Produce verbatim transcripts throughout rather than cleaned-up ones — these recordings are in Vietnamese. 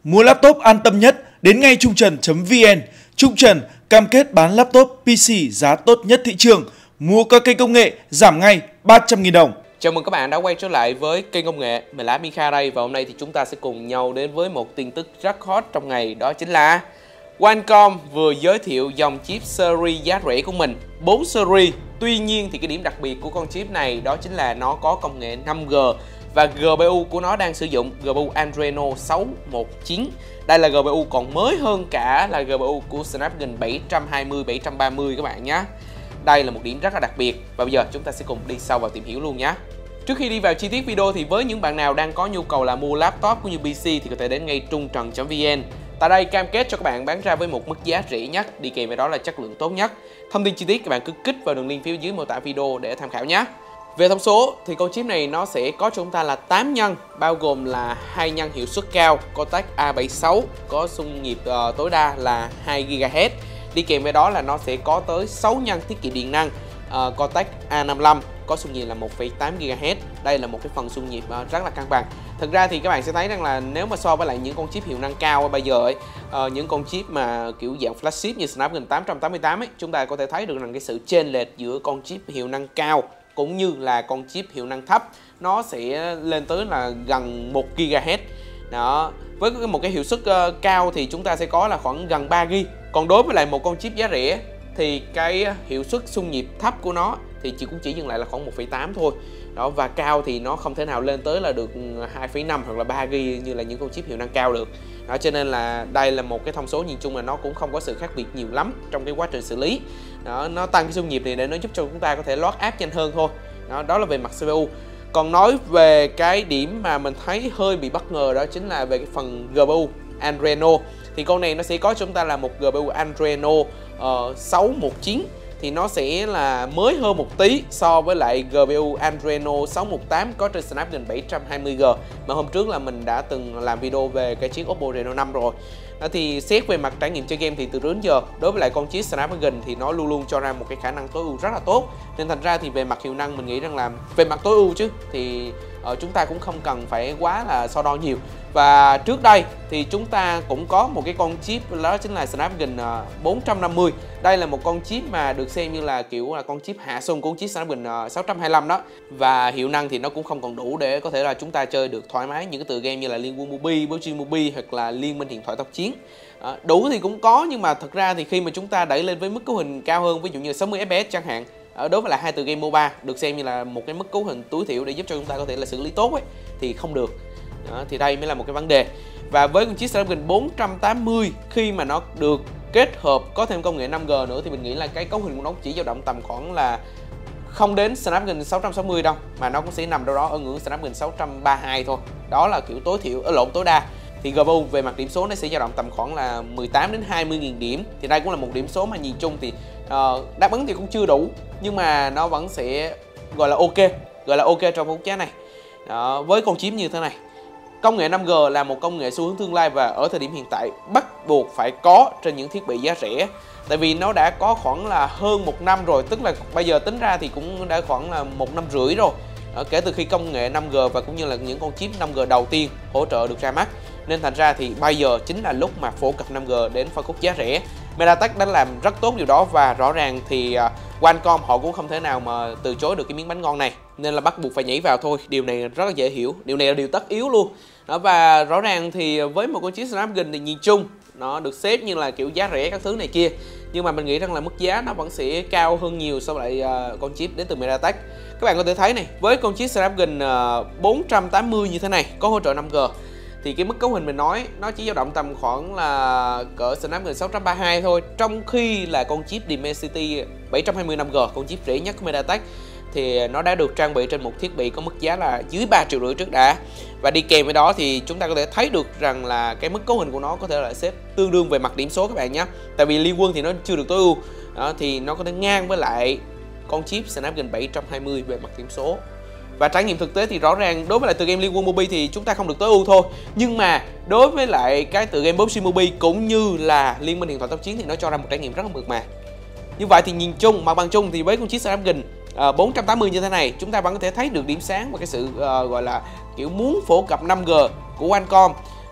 Mua laptop an tâm nhất đến ngay Trung Trần chấm vn. Trung Trần cam kết bán laptop pê xê giá tốt nhất thị trường. Mua các cây công nghệ giảm ngay ba trăm nghìn đồng. Chào mừng các bạn đã quay trở lại với kênh công nghệ. Mình là Mika đây và hôm nay thì chúng ta sẽ cùng nhau đến với một tin tức rất hot trong ngày, đó chính là Qualcomm vừa giới thiệu dòng chip series giá rẻ của mình, bốn series. Tuy nhiên thì cái điểm đặc biệt của con chip này đó chính là nó có công nghệ năm G và giê pê u của nó đang sử dụng giê pê u Adreno sáu một chín. Đây là giê pê u còn mới hơn cả là giê pê u của Snapdragon bảy hai không, bảy ba mươi các bạn nhé. Đây là một điểm rất là đặc biệt và bây giờ chúng ta sẽ cùng đi sâu vào tìm hiểu luôn nhé. Trước khi đi vào chi tiết video thì với những bạn nào đang có nhu cầu là mua laptop cũng như pê xê thì có thể đến ngay trung trần chấm vn. Tại đây cam kết cho các bạn bán ra với một mức giá rẻ nhất, đi kèm với đó là chất lượng tốt nhất. Thông tin chi tiết các bạn cứ kích vào đường link phía dưới mô tả video để tham khảo nhé. Về thông số thì con chip này nó sẽ có cho chúng ta là tám nhân, bao gồm là hai nhân hiệu suất cao Cortex A bảy sáu có xung nhịp uh, tối đa là hai gi ga héc. Đi kèm với đó là nó sẽ có tới sáu nhân tiết kiệm điện năng uh, Cortex A năm mươi lăm có xung nhịp là một phẩy tám gi ga héc. Đây là một cái phần xung nhịp uh, rất là cân bằng. Thực ra thì các bạn sẽ thấy rằng là nếu mà so với lại những con chip hiệu năng cao bây giờ ấy, uh, những con chip mà kiểu dạng flagship như Snapdragon tám tám tám ấy, chúng ta có thể thấy được rằng cái sự chênh lệch giữa con chip hiệu năng cao cũng như là con chip hiệu năng thấp nó sẽ lên tới là gần một gi ga héc. Đó, với một cái hiệu suất uh, cao thì chúng ta sẽ có là khoảng gần ba gi ga héc. Còn đối với lại một con chip giá rẻ thì cái hiệu suất xung nhịp thấp của nó thì chỉ cũng chỉ dừng lại là khoảng một phẩy tám thôi. Đó, và cao thì nó không thể nào lên tới là được hai phẩy năm hoặc là ba gi ga héc như là những con chip hiệu năng cao được. Đó, cho nên là đây là một cái thông số nhìn chung là nó cũng không có sự khác biệt nhiều lắm trong cái quá trình xử lý. Đó, nó tăng cái xung nhịp này để nó giúp cho chúng ta có thể load app nhanh hơn thôi. Đó, đó là về mặt xê pê u. Còn nói về cái điểm mà mình thấy hơi bị bất ngờ đó chính là về cái phần giê pê u Adreno. Thì con này nó sẽ có cho chúng ta là một giê pê u Adreno uh, sáu một chín. Thì nó sẽ là mới hơn một tí so với lại giê pê u Adreno sáu một tám có trên Snapdragon bảy hai mươi G mà hôm trước là mình đã từng làm video về cái chiếc Oppo Reno năm rồi. Đó, thì xét về mặt trải nghiệm chơi game thì từ trước đến giờ đối với lại con chiếc Snapdragon thì nó luôn luôn cho ra một cái khả năng tối ưu rất là tốt, nên thành ra thì về mặt hiệu năng mình nghĩ rằng là về mặt tối ưu chứ thì uh, chúng ta cũng không cần phải quá là so đo nhiều. Và trước đây thì chúng ta cũng có một cái con chip đó chính là Snapdragon bốn năm mươi. Đây là một con chip mà được xem như là kiểu là con chip hạ sung của chiếc Snapdragon sáu hai lăm đó. Và hiệu năng thì nó cũng không còn đủ để có thể là chúng ta chơi được thoải mái những cái tựa game như là Liên Quân Mobile, pê u bê giê Mobile hoặc là Liên Minh Huyền Thoại Tốc Chiến. À, đủ thì cũng có, nhưng mà thật ra thì khi mà chúng ta đẩy lên với mức cấu hình cao hơn, ví dụ như sáu mươi ép pê ét chẳng hạn, đối với lại hai tựa game MOBA được xem như là một cái mức cấu hình tối thiểu để giúp cho chúng ta có thể là xử lý tốt ấy, thì không được. Đó, thì đây mới là một cái vấn đề. Và với con chiếc Snapdragon bốn tám mươi khi mà nó được kết hợp có thêm công nghệ năm G nữa thì mình nghĩ là cái cấu hình của nó chỉ dao động tầm khoảng là không đến Snapdragon sáu sáu mươi đâu, mà nó cũng sẽ nằm đâu đó ở ngưỡng Snapdragon sáu ba hai thôi. Đó là kiểu tối thiểu, ở lộn tối đa. Thì giê pê u về mặt điểm số nó sẽ dao động tầm khoảng là mười tám đến hai mươi nghìn điểm. Thì đây cũng là một điểm số mà nhìn chung thì uh, đáp ứng thì cũng chưa đủ, nhưng mà nó vẫn sẽ gọi là ok, gọi là ok trong mức giá này. Đó, với con chip như thế này, công nghệ năm G là một công nghệ xu hướng tương lai và ở thời điểm hiện tại bắt buộc phải có trên những thiết bị giá rẻ. Tại vì nó đã có khoảng là hơn một năm rồi, tức là bây giờ tính ra thì cũng đã khoảng là một năm rưỡi rồi. Đó, kể từ khi công nghệ năm G và cũng như là những con chip năm G đầu tiên hỗ trợ được ra mắt. Nên thành ra thì bây giờ chính là lúc mà phổ cập năm G đến phân khúc giá rẻ. MediaTek đã làm rất tốt điều đó và rõ ràng thì uh, Qualcomm họ cũng không thể nào mà từ chối được cái miếng bánh ngon này, nên là bắt buộc phải nhảy vào thôi. Điều này rất là dễ hiểu, điều này là điều tất yếu luôn. Đó, và rõ ràng thì với một con chiếc Snapdragon thì nhìn chung nó được xếp như là kiểu giá rẻ các thứ này kia, nhưng mà mình nghĩ rằng là mức giá nó vẫn sẽ cao hơn nhiều so với lại uh, con chip đến từ MediaTek. Các bạn có thể thấy này, với con chiếc Snapdragon uh, bốn tám mươi như thế này có hỗ trợ năm G thì cái mức cấu hình mình nói nó chỉ dao động tầm khoảng là cỡ Snapdragon sáu ba hai thôi, trong khi là con chip Dimensity bảy hai mươi năm G, con chip rẻ nhất của MediaTek thì nó đã được trang bị trên một thiết bị có mức giá là dưới ba triệu rưỡi trước đã. Và đi kèm với đó thì chúng ta có thể thấy được rằng là cái mức cấu hình của nó có thể là xếp tương đương về mặt điểm số các bạn nhé. Tại vì Liên Quân thì nó chưa được tối ưu, đó, thì nó có thể ngang với lại con chip Snapdragon bảy hai mươi về mặt điểm số. Và trải nghiệm thực tế thì rõ ràng đối với lại tựa game Liên Quân Mobile thì chúng ta không được tối ưu thôi, nhưng mà đối với lại cái tựa game pê u bê giê Mobile cũng như là Liên Minh Huyền Thoại Tốc Chiến thì nó cho ra một trải nghiệm rất là mượt mà. Như vậy thì nhìn chung, mặt bằng chung thì với con chiếc Snapdragon uh, bốn tám mươi như thế này, chúng ta vẫn có thể thấy được điểm sáng và cái sự uh, gọi là kiểu muốn phổ cập năm G của Qualcomm.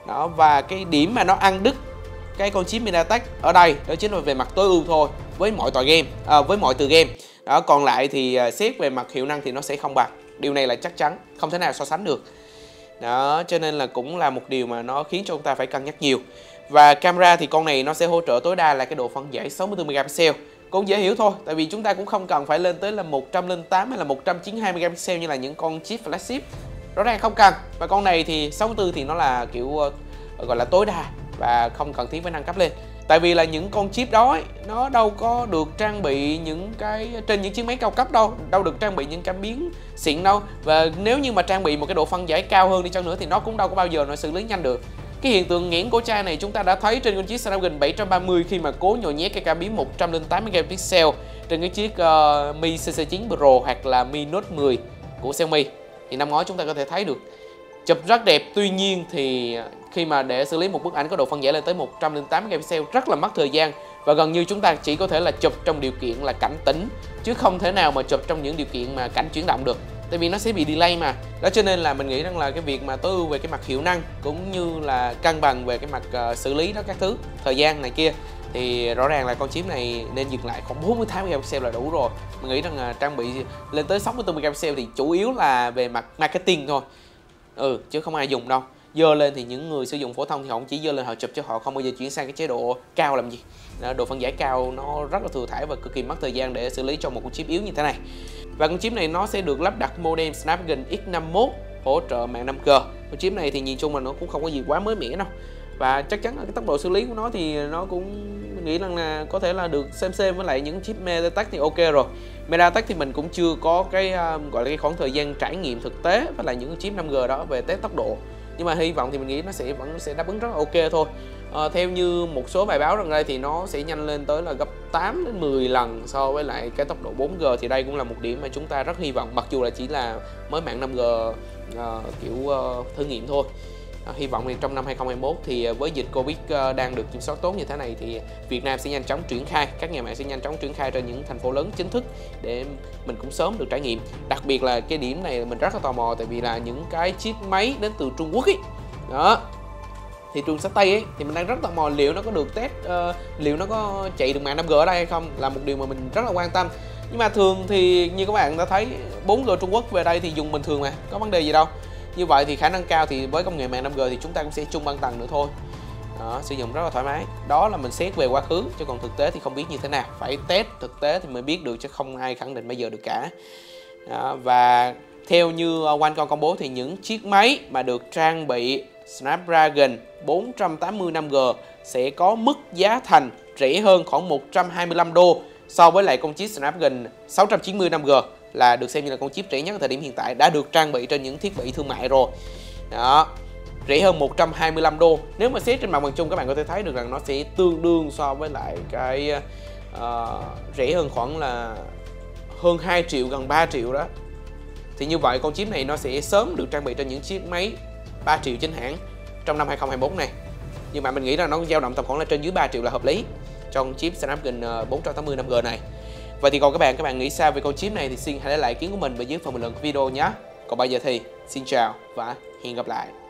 Đó, và cái điểm mà nó ăn đứt cái con chip MediaTek ở đây đó chính là về mặt tối ưu thôi với mọi tòa game, à, với mọi tựa game. Đó, còn lại thì uh, xét về mặt hiệu năng thì nó sẽ không bằng. Điều này là chắc chắn, không thể nào so sánh được. Đó, cho nên là cũng là một điều mà nó khiến cho chúng ta phải cân nhắc nhiều. Và camera thì con này nó sẽ hỗ trợ tối đa là cái độ phân giải sáu mươi tư megapixel. Cũng dễ hiểu thôi, tại vì chúng ta cũng không cần phải lên tới là một trăm lẻ tám hay là một trăm chín mươi hai megapixel như là những con chip flagship. Rõ ràng không cần. Và con này thì sáu mươi tư thì nó là kiểu uh, gọi là tối đa và không cần thiết phải nâng cấp lên. Tại vì là những con chip đó ấy, nó đâu có được trang bị những cái trên những chiếc máy cao cấp đâu, đâu được trang bị những cảm biến xịn đâu. Và nếu như mà trang bị một cái độ phân giải cao hơn đi chăng nữa thì nó cũng đâu có bao giờ nó xử lý nhanh được. Cái hiện tượng nghẽn cổ chai này chúng ta đã thấy trên con chiếc Snapdragon bảy trăm ba mươi khi mà cố nhồi nhét cái cảm biến một trăm lẻ tám megapixel trên cái chiếc uh, Mi xê xê chín Pro hoặc là Mi Note mười của Xiaomi. Thì năm ngoái chúng ta có thể thấy được chụp rất đẹp, tuy nhiên thì khi mà để xử lý một bức ảnh có độ phân giải lên tới một trăm lẻ tám megapixel rất là mất thời gian, và gần như chúng ta chỉ có thể là chụp trong điều kiện là cảnh tĩnh chứ không thể nào mà chụp trong những điều kiện mà cảnh chuyển động được, tại vì nó sẽ bị delay mà. Đó cho nên là mình nghĩ rằng là cái việc mà tối ưu về cái mặt hiệu năng cũng như là cân bằng về cái mặt uh, xử lý đó các thứ, thời gian này kia thì rõ ràng là con chip này nên dừng lại khoảng bốn mươi tám megapixel là đủ rồi. Mình nghĩ rằng là trang bị lên tới sáu mươi tư megapixel thì chủ yếu là về mặt marketing thôi. Ừ, chứ không ai dùng đâu. Dơ lên thì những người sử dụng phổ thông thì họ chỉ dơ lên họ chụp chứ họ không bao giờ chuyển sang cái chế độ cao làm gì. Độ phân giải cao nó rất là thừa thãi và cực kỳ mất thời gian để xử lý cho một con chip yếu như thế này. Và con chip này nó sẽ được lắp đặt modem Snapdragon X năm mươi mốt hỗ trợ mạng năm G. Con chip này thì nhìn chung là nó cũng không có gì quá mới mẻ đâu. Và chắc chắn là cái tốc độ xử lý của nó thì nó cũng mình nghĩ rằng là có thể là được xem xem với lại những chip MediaTek thì ok rồi. MediaTek thì mình cũng chưa có cái uh, gọi là cái khoảng thời gian trải nghiệm thực tế với lại những chip năm G đó về test tốc độ. Nhưng mà hy vọng thì mình nghĩ nó sẽ vẫn sẽ đáp ứng rất là ok thôi. À, theo như một số bài báo gần đây thì nó sẽ nhanh lên tới là gấp tám đến mười lần so với lại cái tốc độ bốn G, thì đây cũng là một điểm mà chúng ta rất hy vọng, mặc dù là chỉ là mới mạng năm G uh, kiểu uh, thử nghiệm thôi. À, hy vọng thì trong năm hai không hai mốt thì với dịch Covid uh, đang được kiểm soát tốt như thế này thì Việt Nam sẽ nhanh chóng triển khai, các nhà mạng sẽ nhanh chóng triển khai ra những thành phố lớn chính thức để mình cũng sớm được trải nghiệm. Đặc biệt là cái điểm này mình rất là tò mò, tại vì là những cái chip máy đến từ Trung Quốc ấy, đó, thị trường sách Tây ấy, thì mình đang rất tò mò liệu nó có được test, uh, liệu nó có chạy được mạng năm G ở đây hay không, là một điều mà mình rất là quan tâm. Nhưng mà thường thì như các bạn đã thấy bốn G Trung Quốc về đây thì dùng bình thường mà, có vấn đề gì đâu. Như vậy thì khả năng cao thì với công nghệ mạng năm G thì chúng ta cũng sẽ chung băng tầng nữa thôi. Đó, sử dụng rất là thoải mái. Đó là mình xét về quá khứ, chứ còn thực tế thì không biết như thế nào. Phải test thực tế thì mới biết được, chứ không ai khẳng định bây giờ được cả. Đó, và theo như Qualcomm công bố thì những chiếc máy mà được trang bị Snapdragon bốn trăm tám mươi năm G sẽ có mức giá thành rẻ hơn khoảng một trăm hai mươi lăm đô so với lại con chip Snapdragon sáu trăm chín mươi năm G, là được xem như là con chip rẻ nhất ở thời điểm hiện tại, đã được trang bị trên những thiết bị thương mại rồi. Đó, rẻ hơn một trăm hai mươi lăm đô. Nếu mà xét trên mặt bằng chung các bạn có thể thấy được rằng nó sẽ tương đương so với lại cái uh, rẻ hơn khoảng là hơn hai triệu, gần ba triệu đó. Thì như vậy con chip này nó sẽ sớm được trang bị trên những chiếc máy ba triệu chính hãng trong năm hai không hai mốt này. Nhưng mà mình nghĩ là nó dao động tầm khoảng là trên dưới ba triệu là hợp lý cho con chip Snapdragon bốn trăm tám mươi năm G này. Vậy thì còn các bạn, các bạn nghĩ sao về con chip này thì xin hãy để lại ý kiến của mình bên dưới phần bình luận của video nhé. Còn bây giờ thì xin chào và hẹn gặp lại.